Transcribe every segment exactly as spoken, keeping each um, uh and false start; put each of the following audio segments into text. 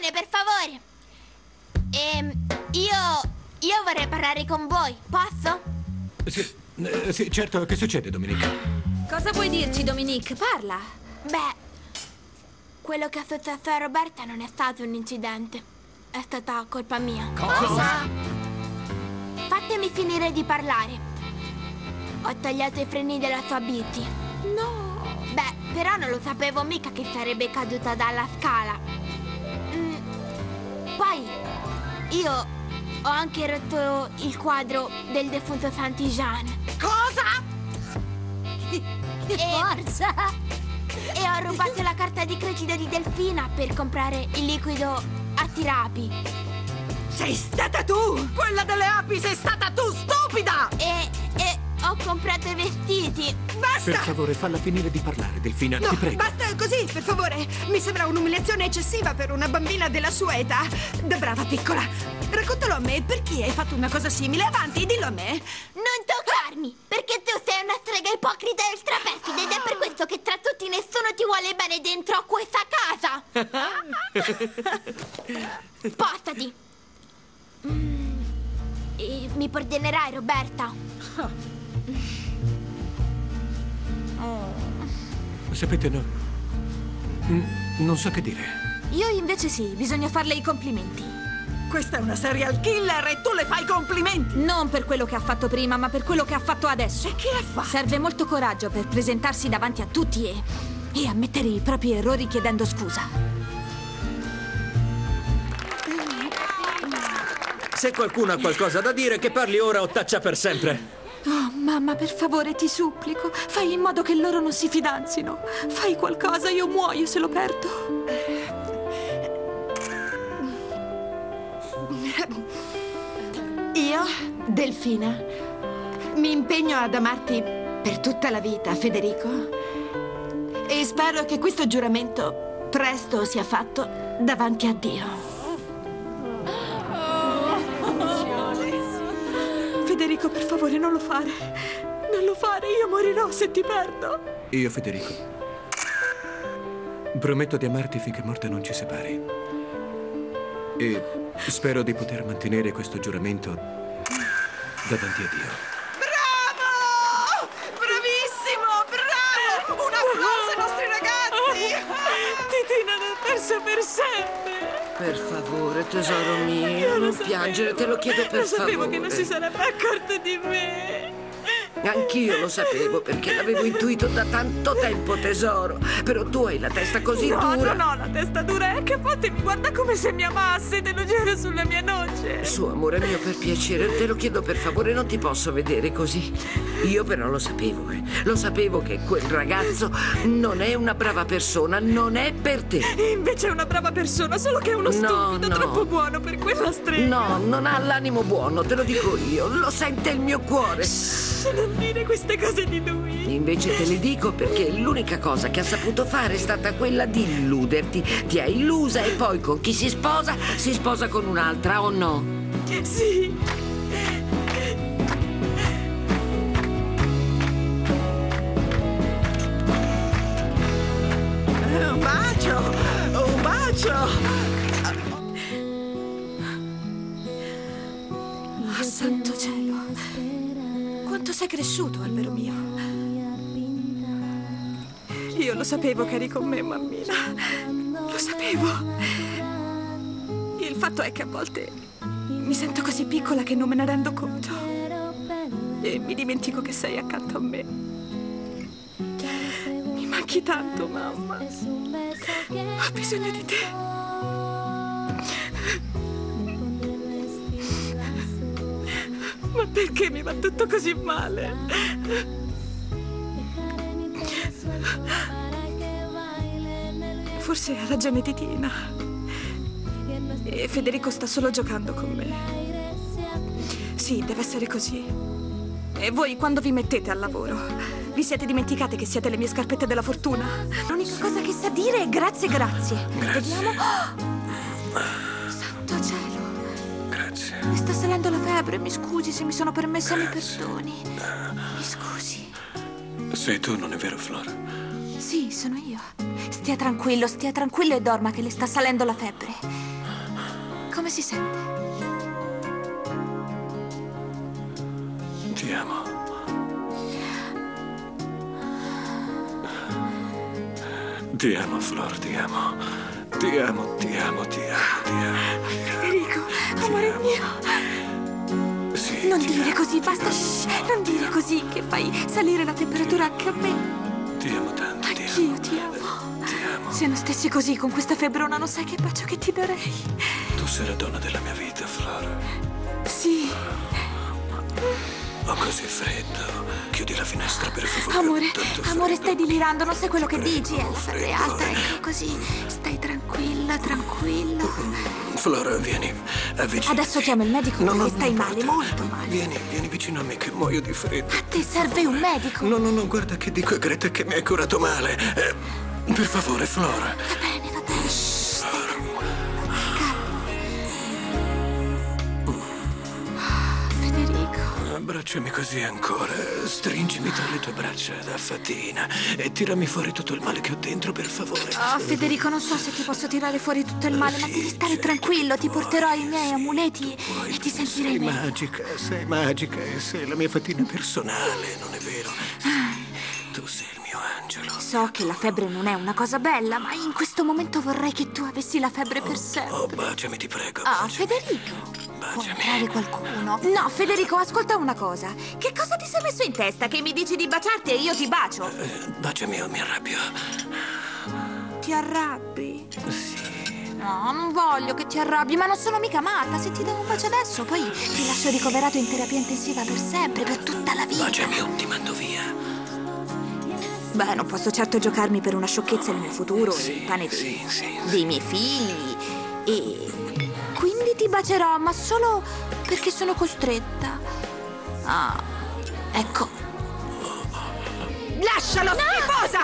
attenzione, per favore. Ehm, io... io vorrei parlare con voi, posso? Sì, eh, sì, certo. Che succede, Dominique? Cosa vuoi dirci, Dominique? Parla. Beh, quello che è successo a Roberta non è stato un incidente. È stata colpa mia. Cosa? Fatemi finire di parlare. Ho tagliato i freni della sua bici. No. Beh, però non lo sapevo mica che sarebbe caduta dalla scala. Mm. Poi, io ho anche rotto il quadro del defunto Saint-Jean. Cosa? Che E- forza! E ho rubato la carta di credito di Delfina per comprare il liquido attirapi. Sei stata tu! Quella delle api sei stata tu, stupida! E, e ho comprato i vestiti. Basta! Per favore, falla finire di parlare, Delfina, No, ti prego. basta così, per favore. Mi sembra un'umiliazione eccessiva per una bambina della sua età. Da brava piccola. Raccontalo a me, perché hai fatto una cosa simile? Avanti, dillo a me. Non toccarmi, perché tu sei una strega ipocrita e straperfida ed è per questo che tra tutti nessuno ti vuole bene dentro a questa casa. Spostati. Mm. E mi perdonerai, Roberta? Sapete, no... Mm, non so che dire. Io invece sì, bisogna farle i complimenti. Questa è una serial killer e tu le fai complimenti. Non per quello che ha fatto prima, ma per quello che ha fatto adesso. E che ha fatto? Serve molto coraggio per presentarsi davanti a tutti e... e ammettere i propri errori chiedendo scusa. Se qualcuno ha qualcosa da dire, che parli ora o taccia per sempre. Oh, mamma, per favore, ti supplico. Fai in modo che loro non si fidanzino. Fai qualcosa, io muoio se lo perdo. Io, Delfina, mi impegno ad amarti per tutta la vita, Federico. E spero che questo giuramento presto sia fatto davanti a Dio. Federico, per favore, non lo fare. Non lo fare, io morirò se ti perdo. Io, Federico, prometto di amarti finché morte non ci separi. E spero di poter mantenere questo giuramento davanti a Dio. Bravo! Bravissimo! Bravo! Un applauso ai nostri ragazzi! Titina non è persa per sempre. Per favore, tesoro mio, Io non lo piangere, sapevo. te lo chiedo per Lo sapevo favore. che non si sarebbe accorto di me. Anch'io lo sapevo perché l'avevo intuito da tanto tempo, tesoro. Però tu hai la testa così No, dura. non ho la testa dura, è che a volte mi guarda come se mi amasse, te lo giuro sulla mia noce. Su, amore mio, per piacere, te lo chiedo per favore, non ti posso vedere così. Io però lo sapevo, eh. Lo sapevo che quel ragazzo non è una brava persona, non è per te. E invece è una brava persona, solo che è uno No, stupido, no. troppo buono per quella strega. No, non ha l'animo buono, te lo dico io. Lo sente il mio cuore. Non dire queste cose di lui. Invece te le dico perché l'unica cosa che ha saputo fare è stata quella di illuderti. Ti ha illusa e poi con chi si sposa, si sposa con un'altra, o no? Sì. Un bacio! Un bacio! Oh, santo cielo. Quanto sei cresciuto, albero mio. Io lo sapevo che eri con me, mammina. Lo sapevo. Il fatto è che a volte mi sento così piccola che non me ne rendo conto. E mi dimentico che sei accanto a me. Mi manchi tanto, mamma. Ho bisogno di te. Ma perché mi va tutto così male? Forse ha ragione Titina. E Federico sta solo giocando con me. Sì, deve essere così. E voi quando vi mettete al lavoro, vi siete dimenticate che siete le mie scarpette della fortuna? L'unica cosa che sa dire è grazie, grazie. Grazie. Vediamo. Oh! Santo cielo. Grazie. Mi sta salendo la febbre, mi scusi se mi sono permessa, mi perdoni. Mi scusi. Sei tu, non è vero, Flora? Sì, sono io. Stia tranquillo, stia tranquillo e dorma che le sta salendo la febbre. Come si sente? Ti amo. Ti amo, Flor, ti amo. Ti amo, ti amo, ti amo, ti amo. Federico, amore mio. Sì, Non ti dire amo, così, ti basta. amo, Shh, ti non dire amo. così, che fai salire la temperatura anche a me. Ti amo tanto, ti amo. Anch'io ti amo. Ti amo. Se non stessi così con questa febbrona, non sai che bacio che ti darei. Tu sei la donna della mia vita, Flor. Sì. Ho così freddo. Chiudi la finestra, per favore. Amore, Ho tanto amore, freddo. stai delirando, non sai quello che Freddo, dici. È la febbre freddo, alta, eh. ecco così. Stai tranquilla, tranquilla. Flora, vieni, avvicinati. Adesso chiamo il medico No, no, perché stai non male, importa. molto male. Vieni, vieni vicino a me che muoio di freddo. A te serve un medico. No, no, no, guarda che dico a Greta che mi hai curato male. Eh, per favore, Flora. Va bene, va bene. Shh, stai tranquilla. Calma. Federico. Abbracciami così ancora. Stringimi tra le tue braccia da fatina e tirami fuori tutto il male che ho dentro, per favore. Oh, Federico, non so se ti posso tirare fuori tutto il male, ma Sì, devi stare certo, tranquillo. Ti puoi, porterò i miei sì, amuleti tu puoi, e ti tu sentirei sei meglio. magica, sei magica e sei la mia fatina personale, non è vero? Sì, tu sei il mio angelo. So che la febbre non è una cosa bella, ma in questo momento vorrei che tu avessi la febbre per Oh, sempre. baciami, ti prego. Ah, baciami. Federico. Può Baciami. entrare qualcuno? No, Federico, ascolta una cosa. Che cosa ti sei messo in testa? Che mi dici di baciarti e io ti bacio? Eh, baciami o mi arrabbio. Ti arrabbi? Sì. No, non voglio che ti arrabbi, ma non sono mica matta. Se ti do un bacio adesso, poi ti lascio ricoverato in terapia intensiva per sempre, per tutta la vita. Baciami o ti mando via. Beh, non posso certo giocarmi per una sciocchezza il mio futuro, Sì, il pane sì, dei, sì, dei miei figli. E quindi ti bacerò, ma solo perché sono costretta. Ah, ecco. Lascialo, schifosa!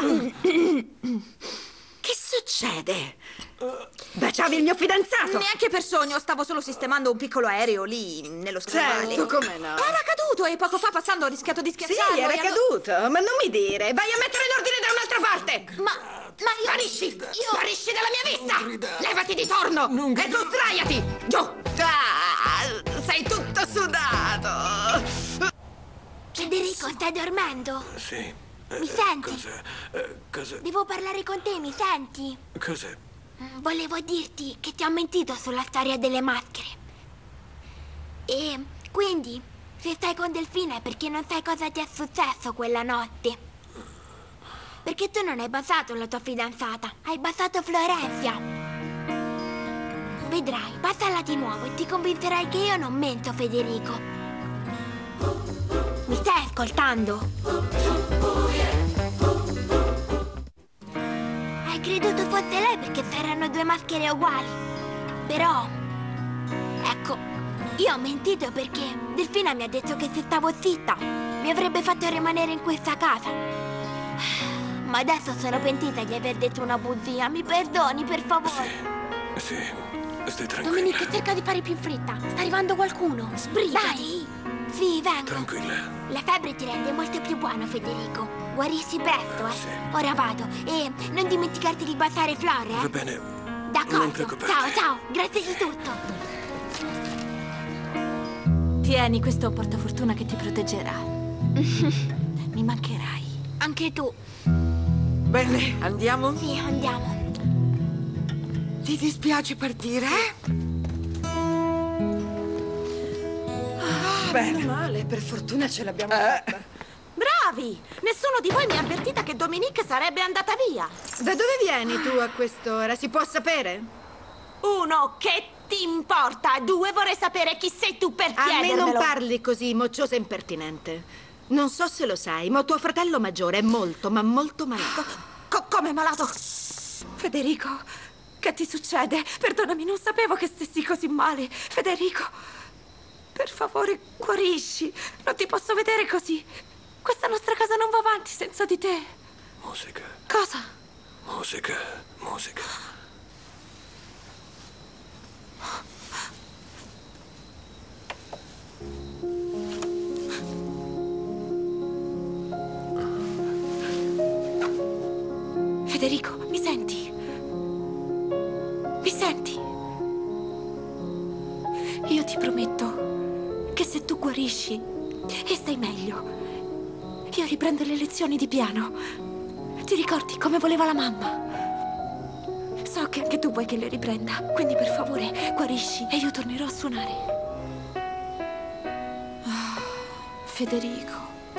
Che succede? Baciavi il mio fidanzato? Neanche per sogno, stavo solo sistemando un piccolo aereo lì nello scaffale. Certo, come no? Era caduto e poco fa passando ho rischiato di Sì, schiacciarlo. era e allo- caduto, ma non mi dire. Vai a mettere l'ordine da un'altra parte. Ma, ma io... Sparisci! Io... Sparisci dalla mia vista! gridare. Levati di torno! Non E tu sdraiati! Giù! Ah, sei tutto sudato! Federico, stai dormendo? Sì. Eh, Mi senti? Cosa? eh, cosa? Devo parlare con te, mi senti? Cosa? Mm, Volevo dirti che ti ho mentito sulla storia delle maschere. E quindi, se stai con Delfina è perché non sai cosa ti è successo quella notte. Perché tu non hai basato la tua fidanzata, hai basato Florencia. Vedrai, basala di nuovo e ti convincerai che io non mento, Federico. Mi stai ascoltando? Hai creduto fosse lei perché erano due maschere uguali. Però, ecco, io ho mentito perché Delfina mi ha detto che se stavo zitta mi avrebbe fatto rimanere in questa casa. Ma adesso sono pentita di aver detto una bugia. Mi perdoni, per favore? Sì, stai tranquilla. Domenica, cerca di fare più in fretta. Sta arrivando qualcuno. Sbrigati. Dai. Sì, vengo. Tranquilla. La febbre ti rende molto più buono, Federico. Guarisci presto, eh? Sì. Ora vado. E non dimenticarti di baciare Flor, Va eh? bene. Non D'accordo. preoccuparti. Ciao, ciao. Grazie di tutto. Tieni, questo è un portafortuna che ti proteggerà. Mi mancherai. Anche tu. Bene, andiamo? Sì, andiamo. Ti dispiace partire? Bene. Male, per fortuna ce l'abbiamo fatta. Bravi! Nessuno di voi mi ha avvertita che Dominique sarebbe andata via. Da dove vieni tu a quest'ora? Si può sapere? Uno, che ti importa? Due, vorrei sapere chi sei tu per A me chiedermelo. non parli così, mocciosa e impertinente. Non so se lo sai, ma tuo fratello maggiore è molto, ma molto malato. Co- come malato? Federico, che ti succede? Perdonami, non sapevo che stessi così male. Federico, per favore, guarisci. Non ti posso vedere così. Questa nostra casa non va avanti senza di te. Musica, Cosa? musica, musica. Federico, mi senti? Mi senti? ti prometto che se tu guarisci e stai meglio, io riprendo le lezioni di piano. Ti ricordi come voleva la mamma? So che anche tu vuoi che le riprenda, quindi per favore guarisci e io tornerò a suonare. Oh, Federico,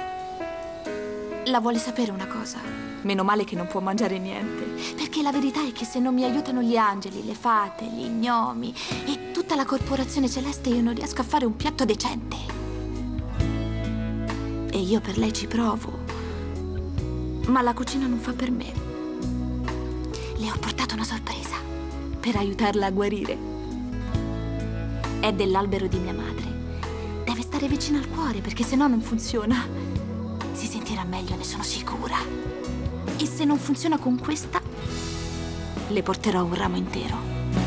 la vuole sapere una cosa? Meno male che non può mangiare niente, perché la verità è che se non mi aiutano gli angeli, le fate, gli gnomi e tutta la corporazione celeste, io non riesco a fare un piatto decente. E io per lei ci provo, ma la cucina non fa per me. Le ho portato una sorpresa per aiutarla a guarire. È dell'albero di mia madre. Deve stare vicino al cuore perché sennò non funziona. Si sentirà meglio, ne sono sicura. E se non funziona con questa, le porterò un ramo intero.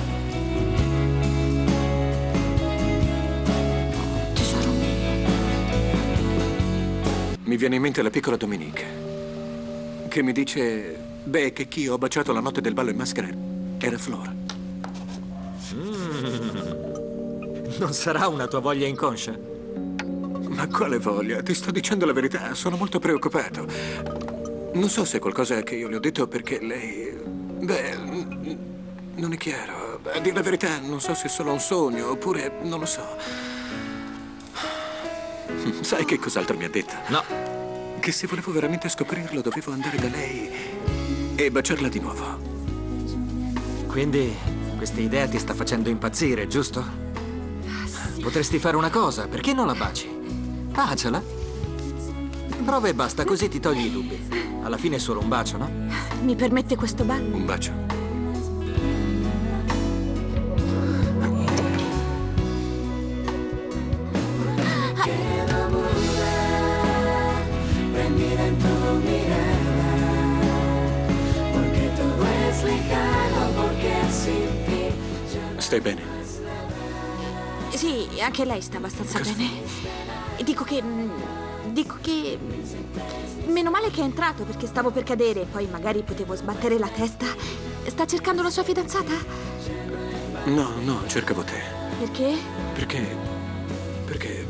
Oh, tesoro mio. Mi viene in mente la piccola Dominique, che mi dice... Beh, che chi ho baciato la notte del ballo in maschera era Flora. Mm. Non sarà una tua voglia inconscia? Ma quale voglia? Ti sto dicendo la verità, sono molto preoccupato. Non so se è qualcosa che io le ho detto perché lei... Beh, non è chiaro. A dire la verità, non so se è solo un sogno oppure non lo so. Sai che cos'altro mi ha detto? No. Che se volevo veramente scoprirlo dovevo andare da lei e baciarla di nuovo. Quindi questa idea ti sta facendo impazzire, giusto? Sì. Potresti fare una cosa, perché non la baci? Baciala. Prova e basta, così ti togli i dubbi. Alla fine è solo un bacio, no? Mi permette questo ballo? Un bacio. Stai bene? Sì, anche lei sta abbastanza Cosa? bene. Dico che... Dico che... Meno male che è entrato perché stavo per cadere. Poi magari potevo sbattere la testa. Sta cercando la sua fidanzata? No, no, cercavo te. Perché? Perché... Perché...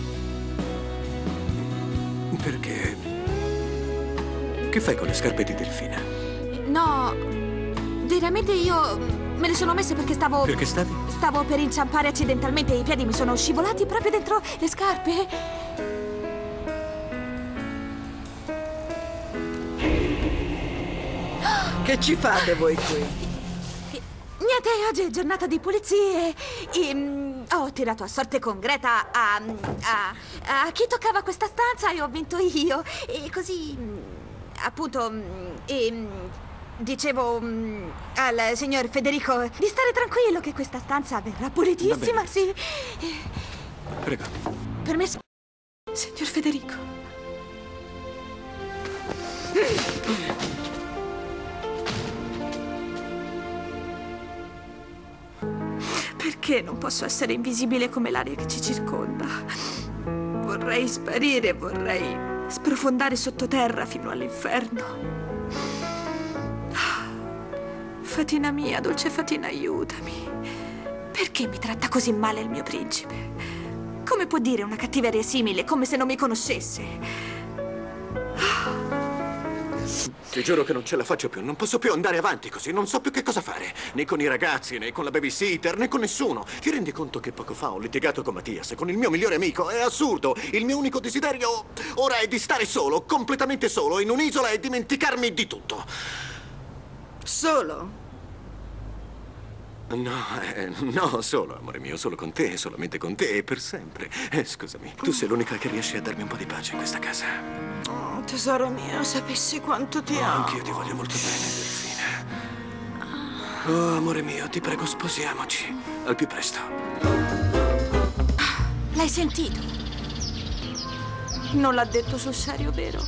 Perché... Che fai con le scarpe di Delfina? No, veramente io me le sono messe perché stavo... Perché stavi? Stavo per inciampare accidentalmente e i piedi mi sono scivolati proprio dentro le scarpe. Che ci fate voi qui? Niente, oggi è giornata di pulizie e mm, ho tirato a sorte con Greta a, a, a chi toccava questa stanza e ho vinto io. E così, mm, appunto, mm, e, mm, dicevo mm, al signor Federico di stare tranquillo che questa stanza verrà pulitissima, bene. sì. Prego. Permesso, signor Federico. Perché non posso essere invisibile come l'aria che ci circonda? Vorrei sparire, vorrei sprofondare sottoterra fino all'inferno. Fatina mia, dolce Fatina, aiutami. Perché mi tratta così male il mio principe? Come può dire una cattiveria simile, come se non mi conoscesse? Ti giuro che non ce la faccio più, non posso più andare avanti così, non so più che cosa fare. Né con i ragazzi, né con la babysitter, né con nessuno. Ti rendi conto che poco fa ho litigato con Mattias, con il mio migliore amico? È assurdo. Il mio unico desiderio ora è di stare solo, completamente solo, in un'isola e dimenticarmi di tutto. Solo? No, eh, no, solo, amore mio, solo con te, solamente con te e per sempre. Eh, scusami, tu sei l'unica che riesce a darmi un po' di pace in questa casa. Oh, tesoro mio, sapessi quanto ti Oh, amo. anch'io ti voglio molto bene, Delfina. Oh, amore mio, ti prego, sposiamoci. Al più presto. L'hai sentito? Non l'ha detto sul serio, vero?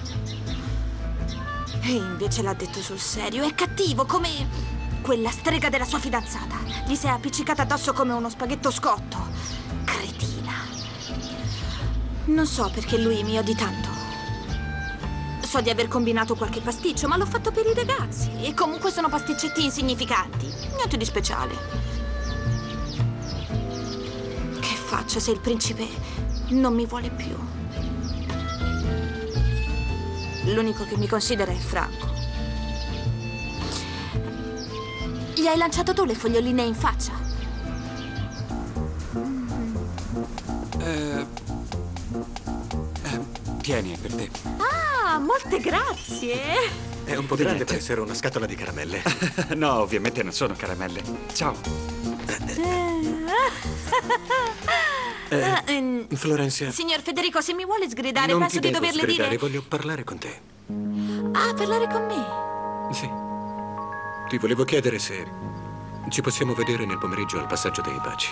E invece l'ha detto sul serio. È cattivo, come quella strega della sua fidanzata. Gli si è appiccicata addosso come uno spaghetto scotto. Cretina. Non so perché lui mi odi tanto. So di aver combinato qualche pasticcio, ma l'ho fatto per i ragazzi. E comunque sono pasticcetti insignificanti. Niente di speciale. faccio se il principe non mi vuole più? L'unico che mi considera è Franco. Gli hai lanciato tu le foglioline in faccia? Eh, eh, tieni, è per te. Ah, molte grazie. È un po' grande per essere una scatola di caramelle. No, ovviamente non sono caramelle. Ciao. Ah, ehm, Florenzia, Signor Federico, se mi vuole sgridare, non penso ti di devo doverle sgridare, dire... voglio parlare con te. Ah, parlare con me? Sì. Ti volevo chiedere se ci possiamo vedere nel pomeriggio al passaggio dei baci.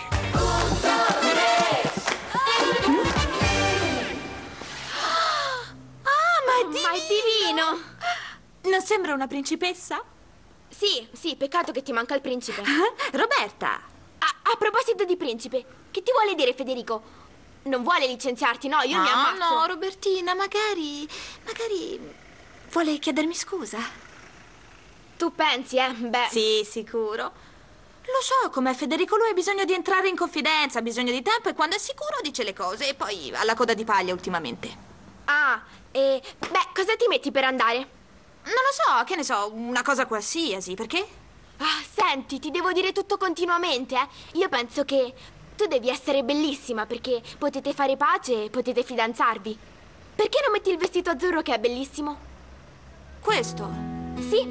Ah, ma è divino! Ma è divino! Non sembra una principessa? Sì, sì, peccato che ti manca il principe. Roberta! A, a proposito di principe, che ti vuole dire Federico? Non vuole licenziarti, no? Io mi Ah, ammazzo. no, Robertina, magari... magari... vuole chiedermi scusa? Tu pensi, eh? Beh... Sì, sicuro. Lo so com'è Federico, lui ha bisogno di entrare in confidenza, ha bisogno di tempo e quando è sicuro dice le cose e poi ha la coda di paglia ultimamente. Ah, e... Beh, cosa ti metti per andare? Non lo so, che ne so, una cosa qualsiasi, perché? Ah, senti, ti devo dire tutto continuamente, eh? Io penso che tu devi essere bellissima perché potete fare pace e potete fidanzarvi. Perché non metti il vestito azzurro che è bellissimo? Questo? Sì.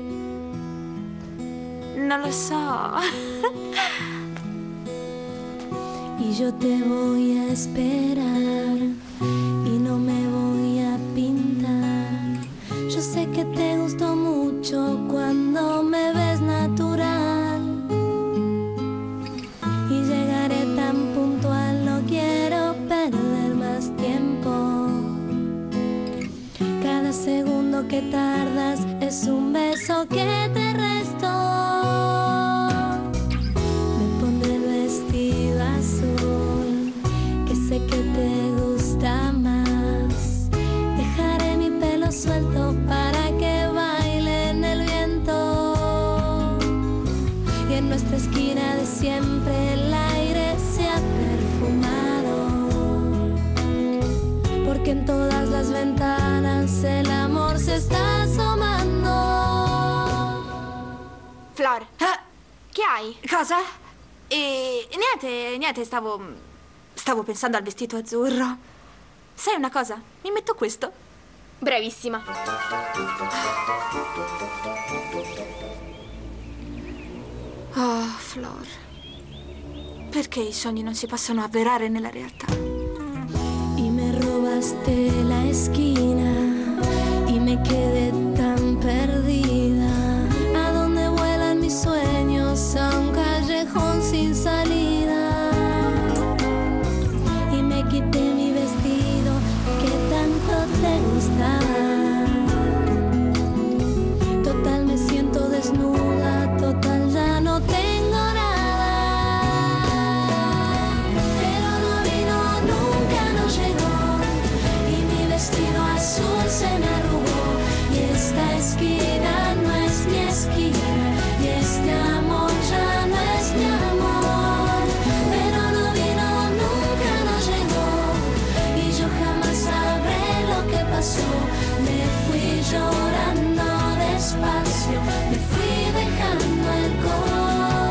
Non lo so. Y yo te voy a esperar y no me voy a pintar. Yo sé que te gustó mucho cuando me ves natural y llegaré tan puntual, no quiero perder más tiempo. Cada segundo que tardas es un beso que te resto. Me pondré el vestido azul que sé que te gusta más. Dejaré mi pelo suelto para que baile en el viento. Y en nuestra esquina de siempre el aire se ha perfumado. Porque en todas las ventanas el amor se está asomando. Flor, Ah, che hai? cosa? E niente, niente, stavo... stavo pensando al vestito azzurro. Sai una cosa? Mi metto questo. Bravissima. Oh, Flor. Perché i sogni non si possono avverare nella realtà? Y me robaste la esquina y me quedé tan perdida. A donde vuelan mis sueños, a un callejón sin salida. Y me quité mi vestido que tanto te gustaba. Total me siento desnuda, total ya no tengo nada. Pero no vino, nunca no llegó. Y mi vestido azul se me arrugó. Y esta esquina no es mi esquina. Y este amor ya no es mi amor. Pero no vino, nunca no llegó. Y yo jamás sabré lo que pasó. Me fui llorando despacio. Me fui dejando el corazón.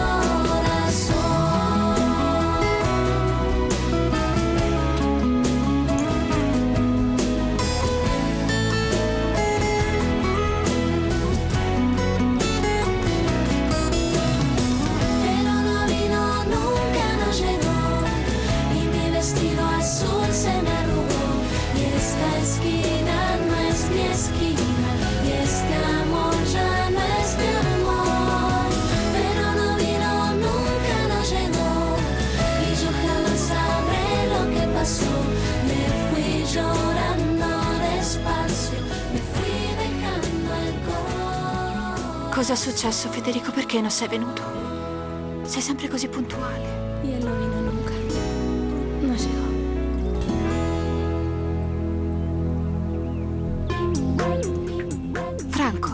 Pero no vino, nunca no llegó. Y mi vestido azul se me arrugó. Y esta esquina no es mi esquina. Y este amor ya no es mi amor. Pero no vino, nunca no llegó. Y yo jamás sabré lo que pasó. Me fui llorando despacio. Me fui dejando el corazón. Cosa è successo, Federico? Perché non sei venuto? Sei sempre così puntuale. Y él no vino nunca. No llegó. Franco.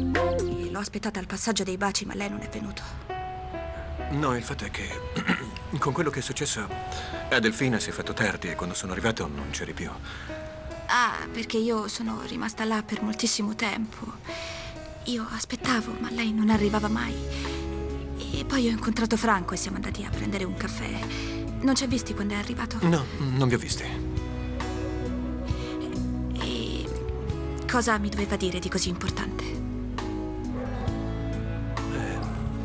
L'ho aspettata al passaggio dei baci, ma lei non è venuto. No, il fatto è che Con quello che è successo a Delfina si è fatto tardi e quando sono arrivato non c'eri più. Ah, perché io sono rimasta là per moltissimo tempo. Io aspettavo, ma lei non arrivava mai. E poi ho incontrato Franco e siamo andati a prendere un caffè. Non ci hai visti quando è arrivato? No, non vi ho visti. E cosa mi doveva dire di così importante? Eh...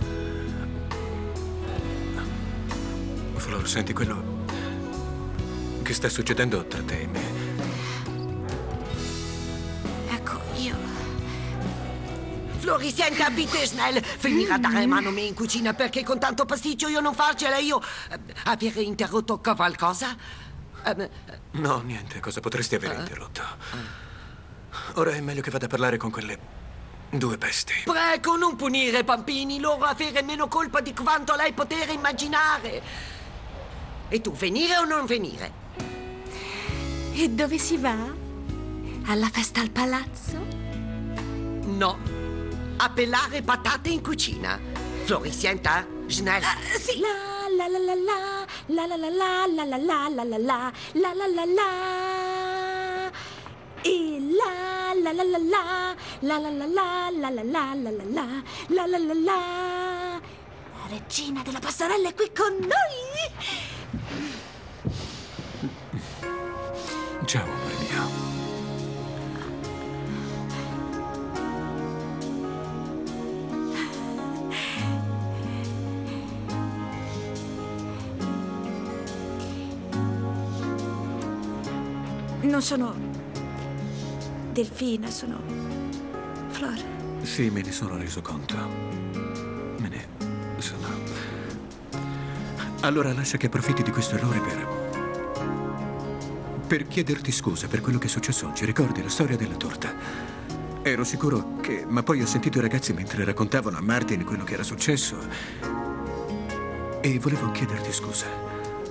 Flor, senti quello che sta succedendo tra te e me. Floricienta, bitte schnell, venire a dare mano a me in cucina perché con tanto pasticcio io non farcela. Io eh, avere interrotto qualcosa? Eh, No, niente, cosa potresti aver interrotto? Ora è meglio che vada a parlare con quelle due pesti. Prego, non punire bambini, loro avere meno colpa di quanto lei poter immaginare. E tu, venire o non venire? E dove si va? Alla festa al palazzo? No. A pelare patate in cucina. Floricienta, schnell. Uh, sì. La la la la la la la la la la la la la la la la la la e la la la la la la la la la la la la la la la la la la. La regina della passerella è qui con noi. Ciao, amore mio. Non sono Delfina, sono Flor. Sì, me ne sono reso conto. Me ne sono... Allora lascia che approfitti di questo errore per... per chiederti scusa per quello che è successo oggi. Ricordi la storia della torta? Ero sicuro che... Ma poi ho sentito i ragazzi mentre raccontavano a Martin quello che era successo. E volevo chiederti scusa.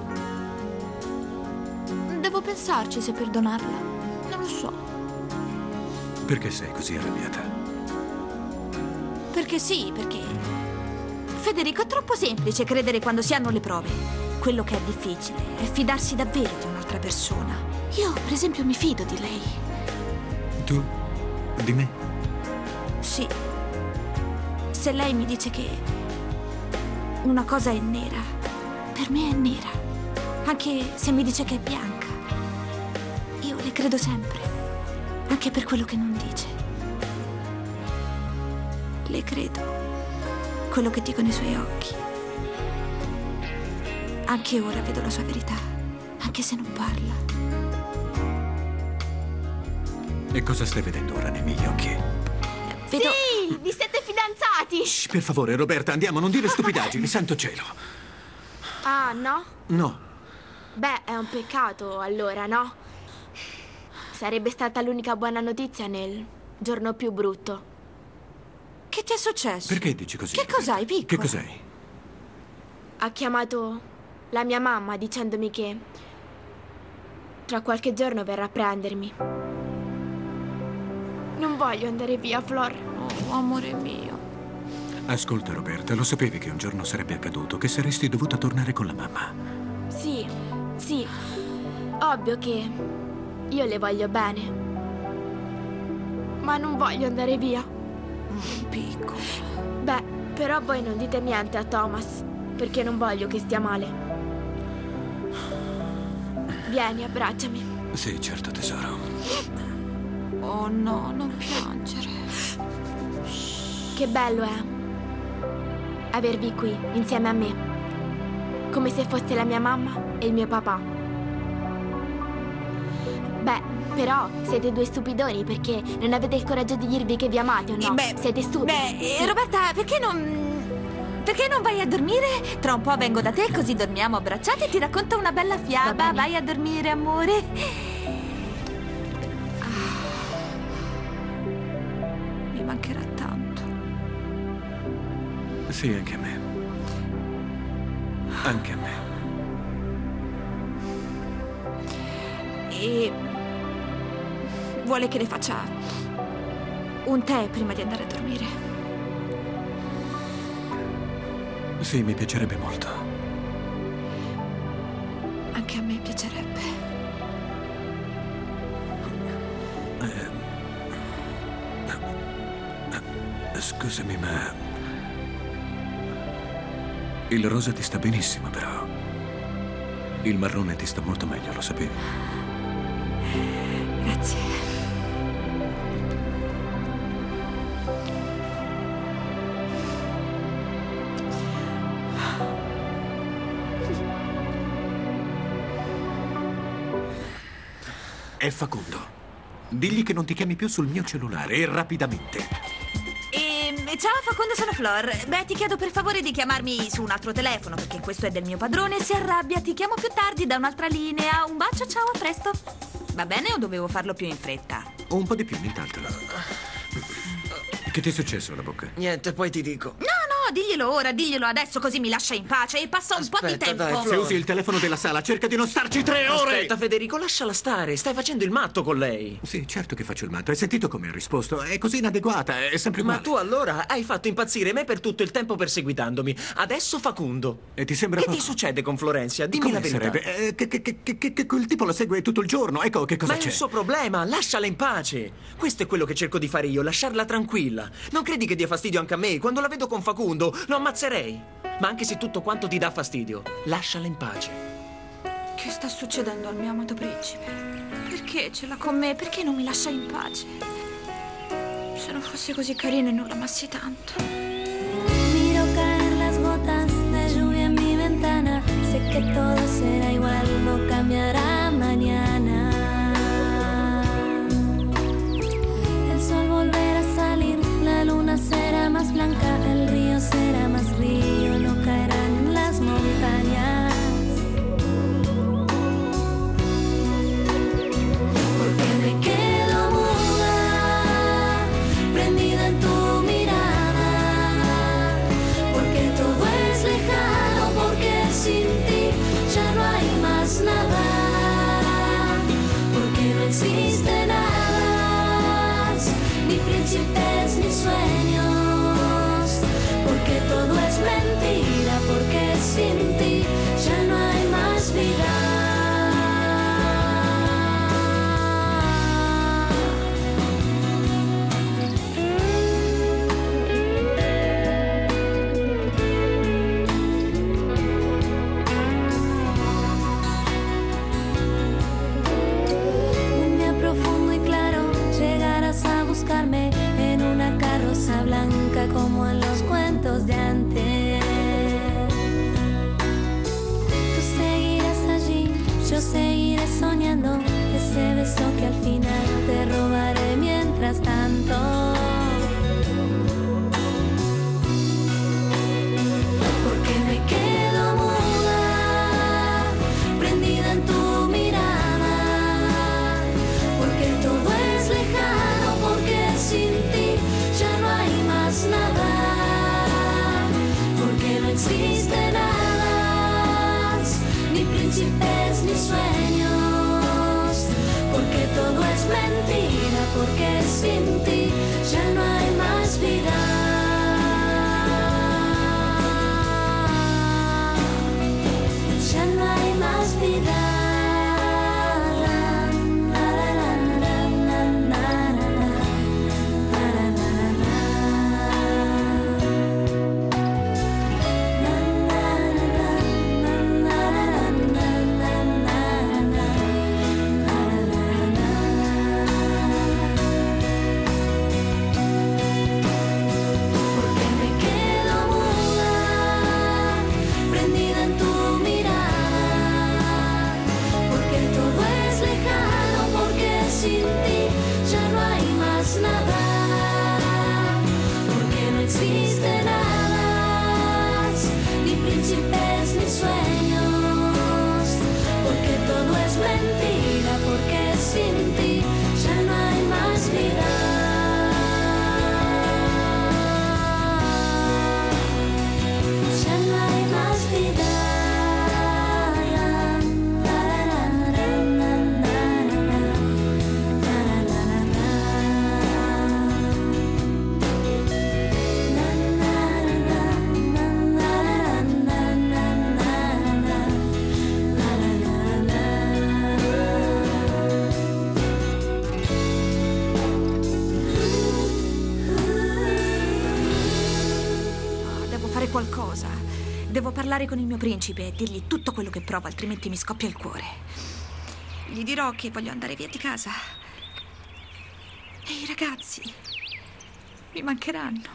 Devo pensarci se perdonarla. Non lo so. Perché sei così arrabbiata? Perché sì, perché... Federico, è troppo semplice credere quando si hanno le prove. Quello che è difficile è fidarsi davvero di un'altra persona. Io, per esempio, mi fido di lei. Tu? Di me? Sì. Se lei mi dice che una cosa è nera, per me è nera. Anche se mi dice che è bianca. Io le credo sempre. Anche per quello che non dice. Le credo. Quello che dicono i suoi occhi. Anche ora vedo la sua verità. Anche se non parla. E cosa stai vedendo ora nei miei occhi? Vedo... Sì, vi siete fidanzati! Shh, per favore, Roberta, andiamo, non dire stupidaggini, santo cielo. Ah, no? No. Beh, è un peccato, allora, no? Sarebbe stata l'unica buona notizia nel giorno più brutto. Che ti è successo? Perché dici così? Che cos'hai, piccola? Che cos'hai? Ha chiamato la mia mamma dicendomi che tra qualche giorno verrà a prendermi. Non voglio andare via, Flor. Oh, amore mio. Ascolta, Roberta, lo sapevi che un giorno sarebbe accaduto, che saresti dovuta tornare con la mamma. Sì, sì. Ovvio che io le voglio bene. Ma non voglio andare via. Piccolo. Beh, però voi non dite niente a Thomas, perché non voglio che stia male. Vieni, abbracciami. Sì, certo, tesoro. Oh no, non piangere. Che bello è avervi qui, insieme a me. Come se foste la mia mamma e il mio papà. Beh, però siete due stupidoni perché non avete il coraggio di dirvi che vi amate o no? Beh, siete stupidi. Beh, sì. Roberta, perché non... Perché non vai a dormire? Tra un po' vengo da te, così dormiamo abbracciati e ti racconto una bella fiaba. Vai a dormire, amore. Ah. Mi mancherà tanto. Sì, anche a me. Anche a me. E... vuole che le faccia un tè prima di andare a dormire? Sì, mi piacerebbe molto. Anche a me piacerebbe. Eh, eh, scusami, ma il rosa ti sta benissimo, però il marrone ti sta molto meglio, lo sapevi? Grazie. È Facundo. Digli che non ti chiami più sul mio cellulare e rapidamente. Ehm, ciao Facundo, sono Flor. Beh, ti chiedo per favore di chiamarmi su un altro telefono, perché questo è del mio padrone. Si arrabbia, ti chiamo più tardi da un'altra linea. Un bacio, ciao, a presto. Va bene o dovevo farlo più in fretta? Un po' di più, nient'altro. Che ti è successo alla bocca? Niente, poi ti dico. No, no, diglielo ora, diglielo adesso, così mi lascia in pace e passa un po' di Aspetta, tempo. dai, Se usi il telefono della sala, cerca di non starci tre ore! Aspetta, Federico, lasciala stare. Stai facendo il matto con lei. Sì, certo che faccio il matto. Hai sentito come ha risposto? È così inadeguata, è sempre uguale. Ma tu allora hai fatto impazzire me per tutto il tempo perseguitandomi. Adesso Facundo. E ti sembra Che poco? ti succede con Florenzia? Dimmi Come la verità. sarebbe? Eh, che, che, che, che, che quel tipo la segue tutto il giorno. Ecco, che cosa Ma è c'è? un suo problema, lasciala in pace. Questo è quello che cerco di fare io, lasciarla tranquilla. Non credi che dia fastidio anche a me? Quando la vedo con Facundo, lo ammazzerei. Ma anche se tutto quanto ti dà fastidio, lasciala in pace. Che sta succedendo al mio amato principe? Perché ce l'ha con me? Perché non mi lascia in pace? Se non fosse così carino e non l'amassi tanto. Miro caer las gotas de lluvia en mi ventana. Sé que todo será igual, no cambiará mañana. El sol volverá a salir, la luna será más blanca, el río será más río, no caerán las montañas. Porque me quedo muda, prendida en tu mirada. Porque todo es lejano, porque sin ti ya no hay más nada. Porque no existe nada, ni príncipes ni sueños. Porque todo es mentira, porque sin ti ya no hay más vida. Un día profundo y claro llegarás a buscarme en una carroza blanca como en los cuentos de antes. Tú seguirás allí, yo seguiré soñando ese beso que al final te robaré mientras tanto. Porque me quedo muda, prendida en tu mirada. Porque todo es lejano, porque sin ti ya no hay más nada. Porque no existe nada, ni príncipes ni sueños. Porque todo es mentira, porque sin ti fare qualcosa. Devo parlare con il mio principe e dirgli tutto quello che provo, altrimenti mi scoppia il cuore. Gli dirò che voglio andare via di casa. E i ragazzi mi mancheranno.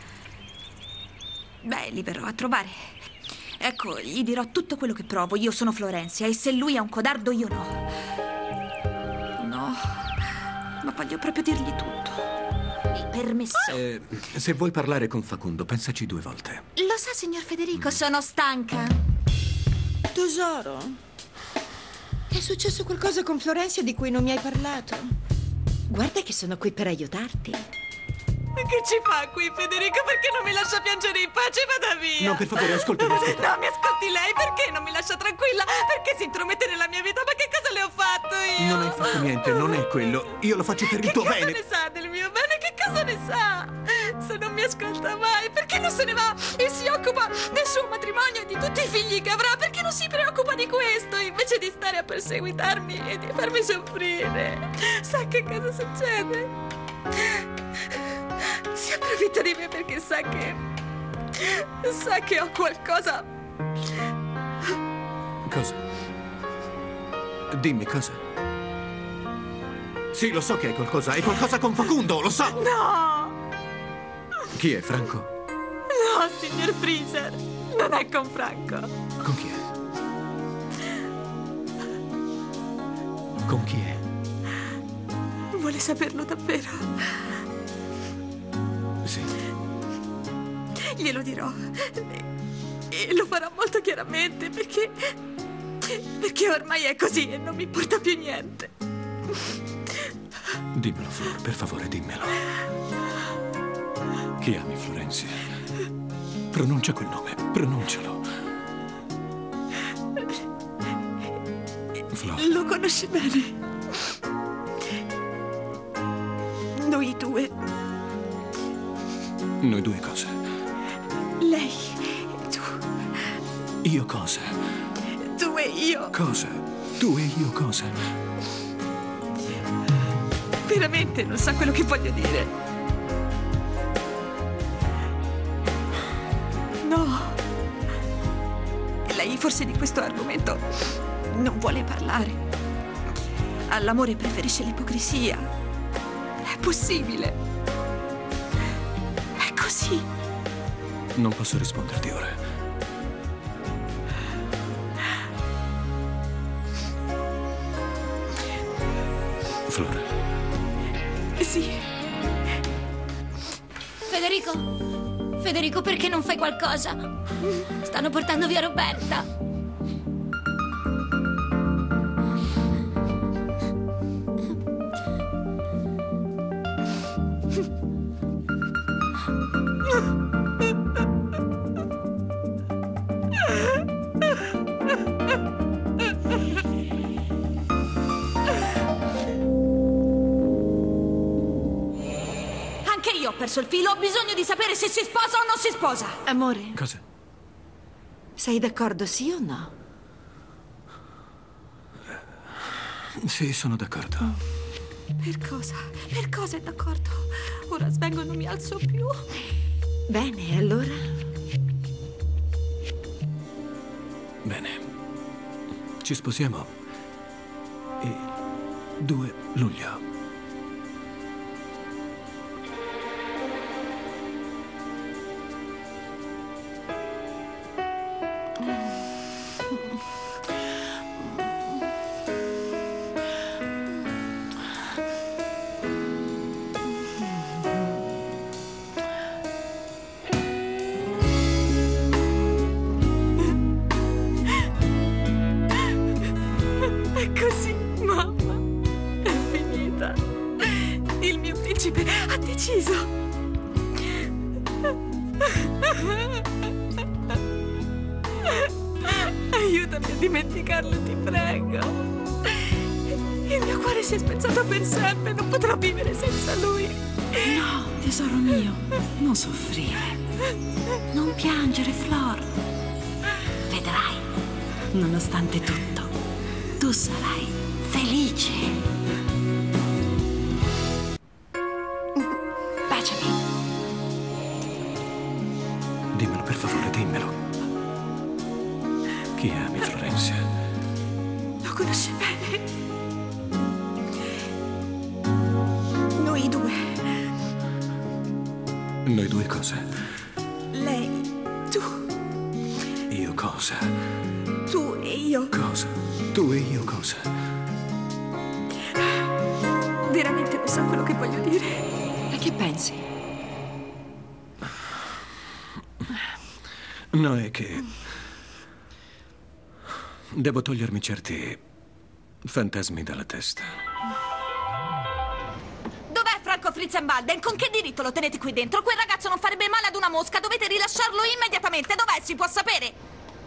Beh, li verrò a trovare. Ecco, gli dirò tutto quello che provo. Io sono Florencia e se lui è un codardo, io no. No, ma voglio proprio dirgli tutto. Il permesso. Eh, se vuoi parlare con Facundo, pensaci due volte. Lo sa, signor Federico, sono stanca. Tesoro, è successo qualcosa con Florencia di cui non mi hai parlato. Guarda che sono qui per aiutarti. Che ci fa qui, Federico? Perché non mi lascia piangere in pace? Vada via! No, per favore, ascoltami, ascoltami. No, mi ascolti lei? Perché non mi lascia tranquilla? Perché si intromette nella mia vita? Ma che cosa le ho fatto io? Non hai fatto niente, non è quello. Io lo faccio per il tuo bene. Che cosa ne sa del mio bene? Che cosa ne sa? Se non mi ascolta mai, perché non se ne va e si occupa del suo matrimonio e di tutti i figli che avrà? Perché non si preoccupa di questo invece di stare a perseguitarmi e di farmi soffrire? Sa che cosa succede? Si approfitta di me perché sa che... sa che ho qualcosa... Cosa? Dimmi cosa. Sì, lo so che hai qualcosa. Hai qualcosa con Facundo, lo so! No! Chi è, Franco? No, signor Freezer. Non è con Franco. Con chi è? Con chi è? Vuole saperlo davvero? Sì. Glielo dirò. E lo farò molto chiaramente perché... perché ormai è così e non mi importa più niente. Dimmelo, Flor, per favore, dimmelo. Chi ami Florencia? Pronuncia quel nome, pronuncialo. Flor. Lo conosci bene. Noi due. Noi due cosa? Lei, tu. Io cosa? Tu e io. Cosa? Tu e io cosa? Veramente non sa quello che voglio dire. No. Lei forse di questo argomento non vuole parlare. All'amore preferisce l'ipocrisia. È possibile. È così. Non posso risponderti ora. Flora. Sì. Federico, Federico, perché non fai qualcosa? Stanno portando via Roberta. Ho perso il filo, ho bisogno di sapere se si sposa o non si sposa. Amore. Cosa? Sei d'accordo, sì o no? Sì, sono d'accordo. Per cosa? Per cosa è d'accordo? Ora svengo e non mi alzo più. Bene, allora? Bene. Ci sposiamo il due luglio. Ha deciso. Aiutami a dimenticarlo, ti prego. Il mio cuore si è spezzato per sempre, non potrò vivere senza lui. No, tesoro mio, non soffrire. Non piangere, Flor. Vedrai, nonostante tutto, tu sarai felice. Baciami. Dimmelo Per favore, dimmelo. Chi ami Florencia? Lo conosce bene. Noi due. Noi due cosa? Lei, tu, Io cosa? tu e io. Cosa? Tu e io cosa? Veramente non so quello che voglio dire. E che pensi? No, è che... devo togliermi certi fantasmi dalla testa. Dov'è Franco Fritzenbalden? Con che diritto lo tenete qui dentro? Quel ragazzo non farebbe male ad una mosca. Dovete rilasciarlo immediatamente. Dov'è? Si può sapere?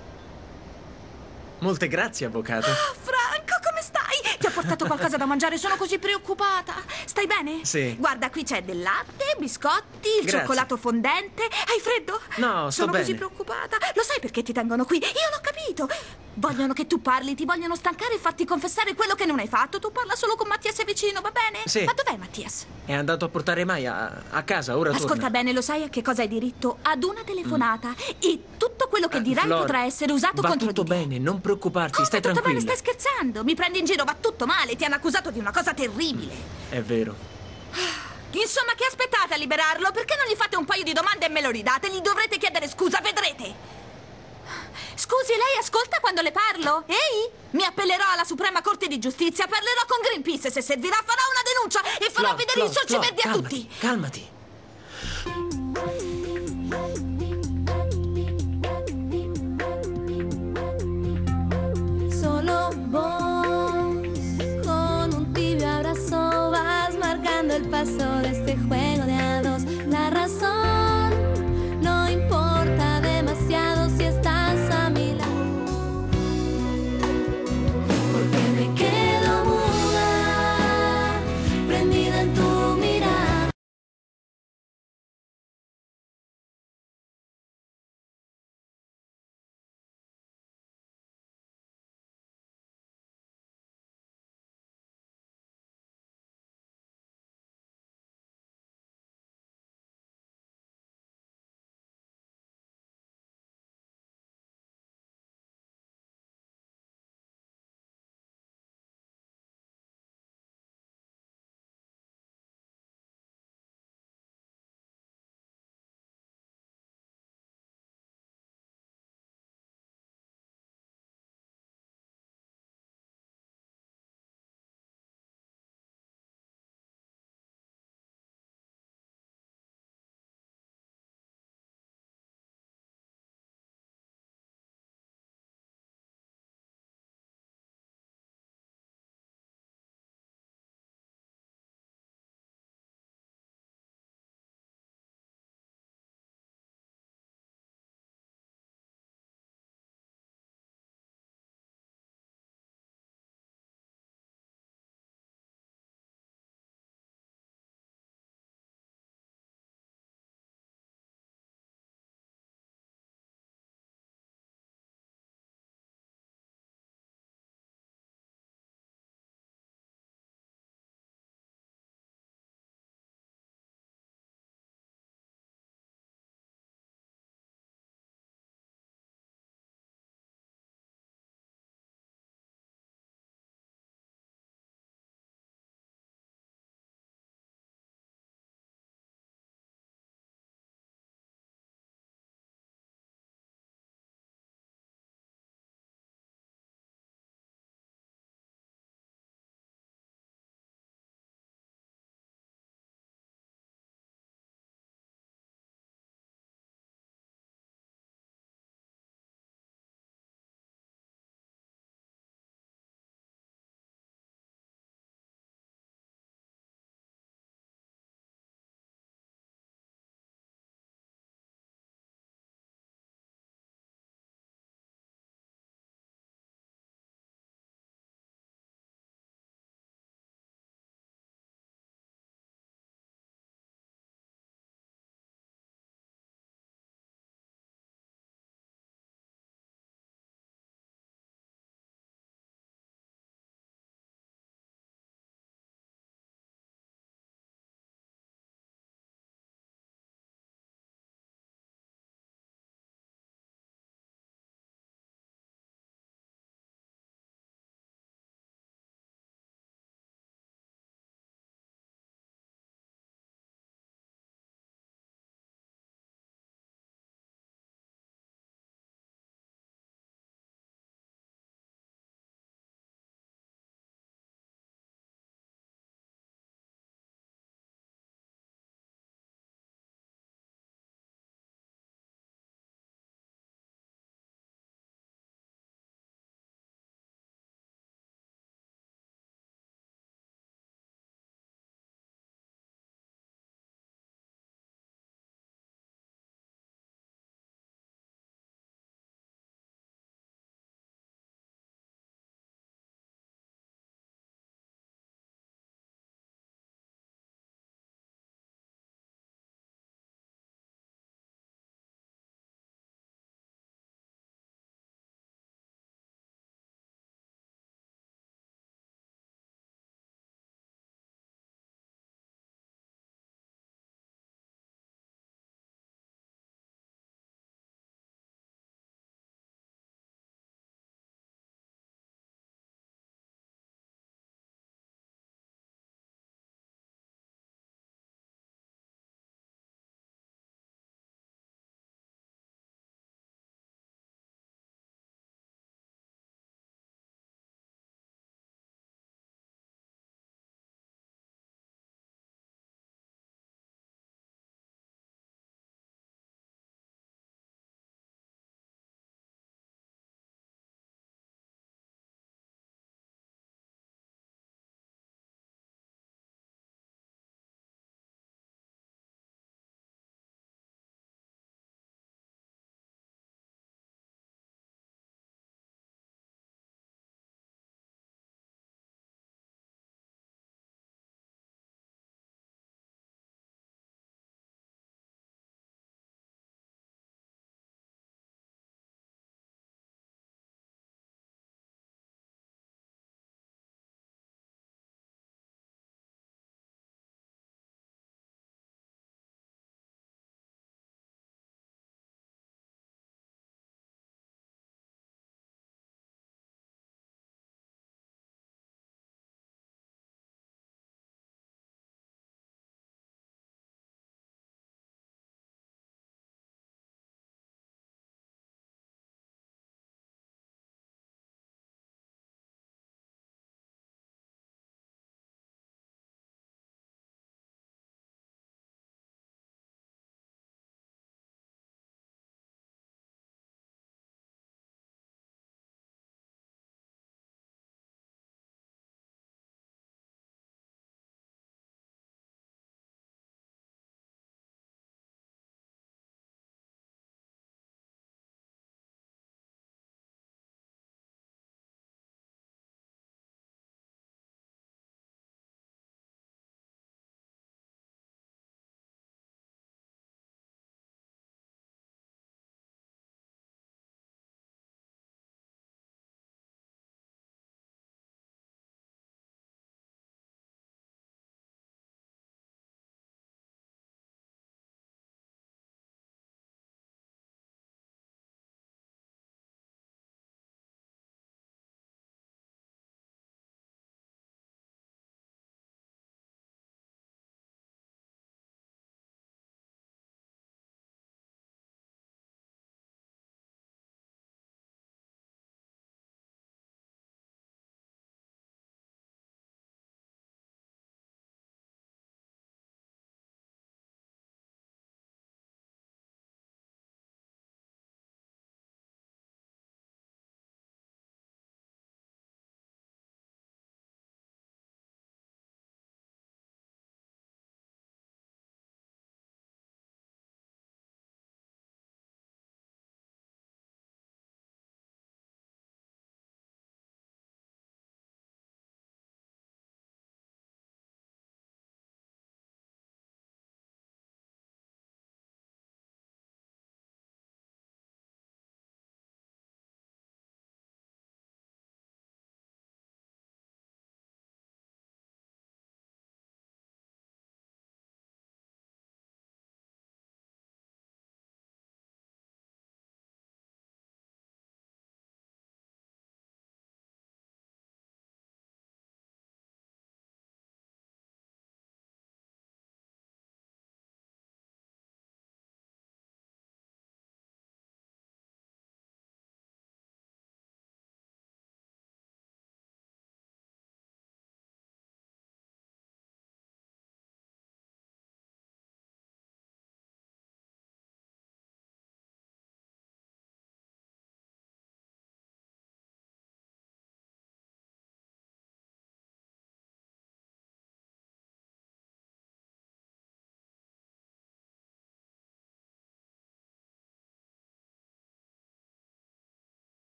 Molte grazie, avvocato. Oh, Franco, come stai? Ti ho portato qualcosa da mangiare, sono così preoccupata. Stai bene? Sì. Guarda, qui c'è del latte, biscotti, il Grazie. cioccolato fondente. Hai freddo? No, sto Sono così bene. preoccupata. Lo sai perché ti tengono qui? Io l'ho capito. Vogliono che tu parli, ti vogliono stancare e farti confessare quello che non hai fatto. Tu parla solo con Mattias vicino, va bene? Sì. Ma dov'è Mattias? È andato a portare Mai a, a casa, ora Ascolta torna. bene, lo sai a che cosa hai diritto? Ad una telefonata. E tutto quello che Eh, dirai Flor, potrà essere usato va contro tutto di te. bene, non preoccuparti, Come stai tutto tranquilla. bene? Stai scherzando? Mi prendi in giro, va tutto male. Ti hanno accusato di una cosa terribile. È vero. Insomma, che aspettate a liberarlo? Perché non gli fate un paio di domande e me lo ridate? Gli dovrete chiedere scusa, vedrete. Scusi, lei ascolta quando le parlo? Ehi? Mi appellerò alla Suprema Corte di Giustizia, parlerò con Greenpeace se servirà, farò una denuncia e farò Flor, vedere Flor, i sorci Flor, verdi a calmati, tutti. Calmati.